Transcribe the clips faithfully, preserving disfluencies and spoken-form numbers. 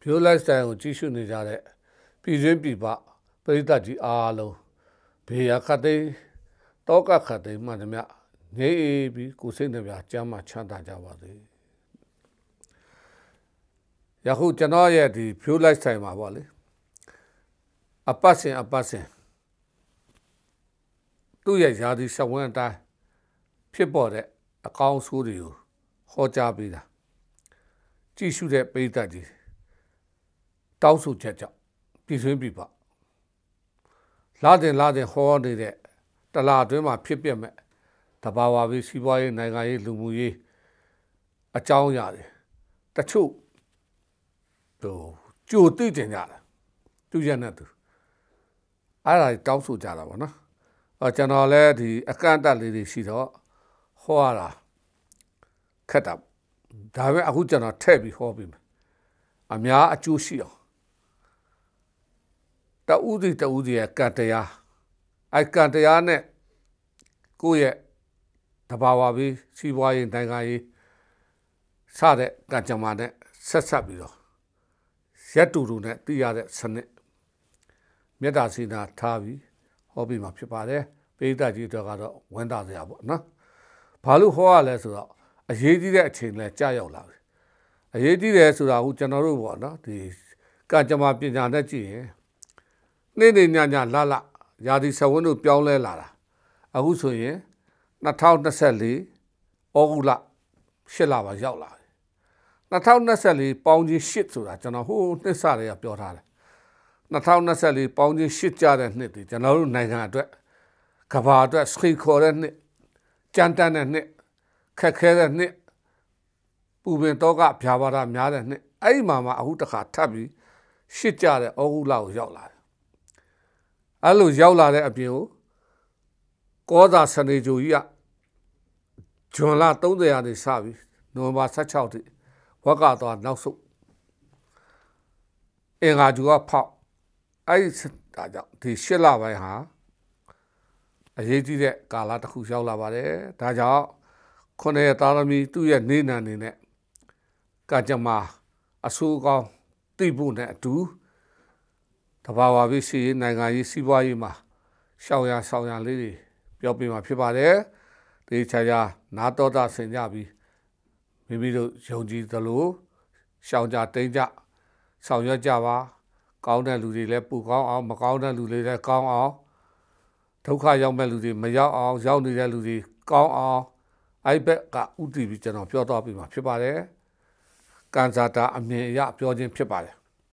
Pure lifestyle ကိုကြည့်ရှုနေကြတဲ့ပြည်တွင်းပြည်ပပရိသတ်ကြီးအားလုံးဘေးရခတ်သိမ်းတောကခတ်သိမ်းမှန်သမျှနေအေးပြီးကိုယ်စိတ်နှပြကျမ်းမှချမ်းသာကြပါစေယခုကျွန်တော်ရဲ့ဒီ Pure lifestyle မှာပေါ့လေအပတ်စဉ်အပတ်စဉ်သူ့ရဲ့ယာဒီရှဝန်းအတိုင်းဖြစ်ပေါ်တဲ့အကောင်းဆိုးတွေကိုဟောကြားပေးတာကြည့်ရှုတဲ့ပရိသတ်ကြီးတောင်းဆိုချက်ကြောင့်ပြည်တွင်းပြည်ပလာတဲ့လာတဲ့ဟောနေတဲ့တလာအတွင်းမှာဖြစ်ပြမဲ့တဘာဝပြီးစီးပွားရေးနိုင်ငံရေးလူမှုရေးအကြောင်းအရာတွေတချို့ဟိုကြိုသိတင်ကြတာသူရနဲ့သူအဲ့ဒါတောင်းဆိုကြတာပေါ့နော်အော်ကျွန်တော်လည်းဒီအကန့်အသတ်လေးတွေရှိတော့ဟောရတာခက်တာဒါပဲအခုကျွန်တော်ထည့်ပြီးဟောပြီးမယ်အများအကျိုးရှိအောင်တဦးစီတဦးစီရဲ့ကံတရားအဲကံတရားနဲ့ကိုယ့်ရဲ့တဘာဝပြီးစီးပွားရေးနိုင်ငံရေးစတဲ့ကံကြမ္မာနဲ့ဆက်ဆက်ပြီးတော့ရက်တူတူနဲ့တည်ရတဲ့စနစ်မေတ္တာစေနာထားပြီးဟောပြီးမှဖြစ်ပါတယ်ပိဋကကြီးတွေကတော့ဝန်တာစရာပေါ့နော်ဘာလို့ဟောရလဲဆိုတော့အရေးကြီးတဲ့အချိန်လဲကြာရောက်လာပြီအရေးကြီးတယ်ဆိုတာကကျွန်တော်တို့ပေါ့နော်ဒီကံကြမ္မာပညာနဲ့ကြည့်ရင်နေ့နေ့ညညလလရာသီစဝန်းတို့ပြောင်းလဲလာတာအခုဆိုရင်နှစ်ထောင်နှစ်ဆယ်လေးဩဂုတ်လရှစ်လပါရောက်လာတယ်နှစ်ထောင်နှစ်ဆယ်လေးပေါင်းချင်းရှစ်ဆိုတာကျွန်တော်ဟိုနှစ်စတွေကပြောထားတယ်နှစ်ထောင်နှစ်ဆယ်လေးပေါင်းချင်းရှစ်ကြတဲ့နှစ်တွေကျွန်တော်တို့နိုင်ငံအတွက်ကဘာအတွက်စခိခေါ်တဲ့နှစ်ကြမ်းတမ်းတဲ့နှစ်ခက်ခဲတဲ့နှစ်ပူပင်တော့ကဗျာပါဒများတဲ့နှစ်အဲ့ဒီမှာမှအခုတစ်ခါထပ်ပြီးရှစ်ကြတဲ့ဩဂုတ်လကိုရောက်လာတယ်အဲ့လိုရောက်လာတဲ့အပြင်ကိုကောသာစနေဂျိုကြီးကဂျွန်လသုံးဆယ်ရာနေစပြီးနိုဝင်ဘာဆယ့်ခြောက်ထိဝက်ကတော့နောက်ဆုံးအင်္ဂါဂျူကဖောက်အဲ့ဒါကြောင့်ဒီရှစ်လပိုင်းဟာအရေးကြီးတဲ့ကာလတစ်ခုရောက်လာပါတယ်ဒါကြောင့်ခုနှစ်ရက်သားသမီးသူ့ရဲ့နေနံနေနဲ့ကကြမ္မာအဆိုးကောင်းသိဖို့နဲ့အတူတဘာဝပြီးစီနိုင်ငံရေးစီးပွားရေးမှာရှောင်ရဆောင်ရလေးတွေပြောပြမှာဖြစ်ပါတယ်ဒီချာချာနာတော်တာဆင်ကြပြီးမိမိတို့ယုံကြည်သလိုရှောင်ကြတိန်ကြဆောင်ရွက်ကြပါကောင်းတဲ့လူတွေလည်းပူကောင်းအောင်မကောင်းတဲ့လူတွေလည်းကောင်းအောင်ဒုက္ခရောက်မဲ့လူတွေမရောက်အောင်ရောက်နေတဲ့လူတွေကောင်းအောင်အဲ့ဘက်ကဥတည်ပြီးကျွန်တော်ပြောတော့ပြမှာဖြစ်ပါတယ်ကံစားတာအမြင်အရပြောခြင်းဖြစ်ပါတယ်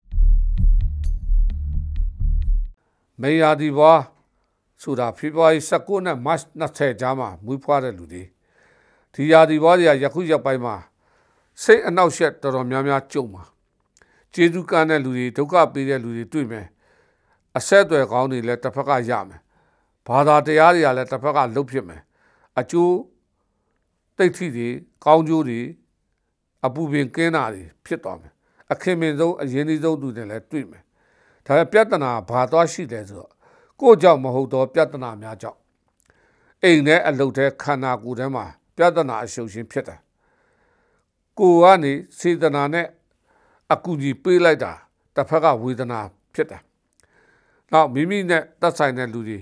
မေယာဒီဘွားဆိုတာဖေဖော်ဝါရီ၁၉နဲ့မတ်၂၀ကြားမှာမွေးဖွားတဲ့လူတွေဒီယာဒီဘွားတွေကယခုရက်ပိုင်းမှာစိတ်အနှောက်အယှက်တော်တော်များများကြုံမှာကျေးဇူးကမ်းတဲ့လူတွေဒုက္ခပေးတဲ့လူတွေတွေ့မယ်အဆက်အသွယ်ကောင်းတွေလည်းတစ်ဖက်ကရမယ်ဘာသာတရားတွေကလည်းတစ်ဖက်ကလှုပ်ဖြစ်မယ်အကျိုးတိတ်ထိတွေကောင်းကျိုးတွေအပူပင်ကင်းတာတွေဖြစ်သွားမယ်အခင်မင်ဆုံးအရင်ဆုံးသူတွေလည်းတွေ့မယ်ဒါပေမဲ့ပြဿနာဘာသွားရှိလဲဆိုတော့ကိုယ့်ကြောင့်မဟုတ်တော့ပြဿနာများကြောင့်အိမ်နဲ့အလုပ်ထဲခန္ဓာကိုယ်ထဲမှာပြဿနာအရှုပ်ရှင်းဖြစ်တယ်ကိုယ်ကနေစေတနာနဲ့အကူကြီးပေးလိုက်တာတစ်ဖက်ကဝေဒနာဖြစ်တယ်နောက်မိမိနဲ့သက်ဆိုင်တဲ့လူတွေ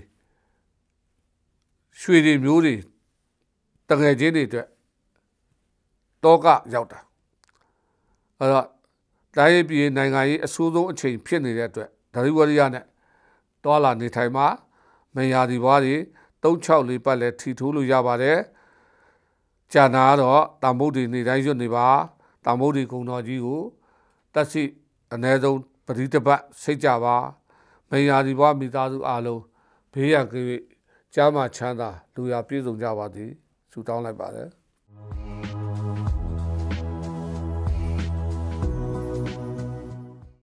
ရွှေတွေမျိုးတွေတငယ်ချင်းတွေအတွက်တောကရောက်တာအဲ့တော့တိုင်းပြည်နိုင်ငံရေးအဆိုးဆုံးအချိန်ဖြစ်နေတဲ့အတွက်ဒရီဝရီယာနဲ့တောလာနေထိုင်မှာမယာဒီဘွားတွေ၃၆လေးပတ်လဲထီထိုးလို့ရပါတယ်ဂျာနာတော့တာမုတ်တွေနေတိုင်းရွတ်နေပါတာမုတ်တွေကုံတော်ကြီးကိုတက်စီအ ਨੇ ဆုံးပရိသပတ်စိတ်ကြပါမယာဒီဘွားမိသားစုအားလုံးဘေးရန်ကင်းကျမ်းမာချမ်းသာလူရပြည့်စုံကြပါသည်ဆုတောင်းလိုက်ပါတယ်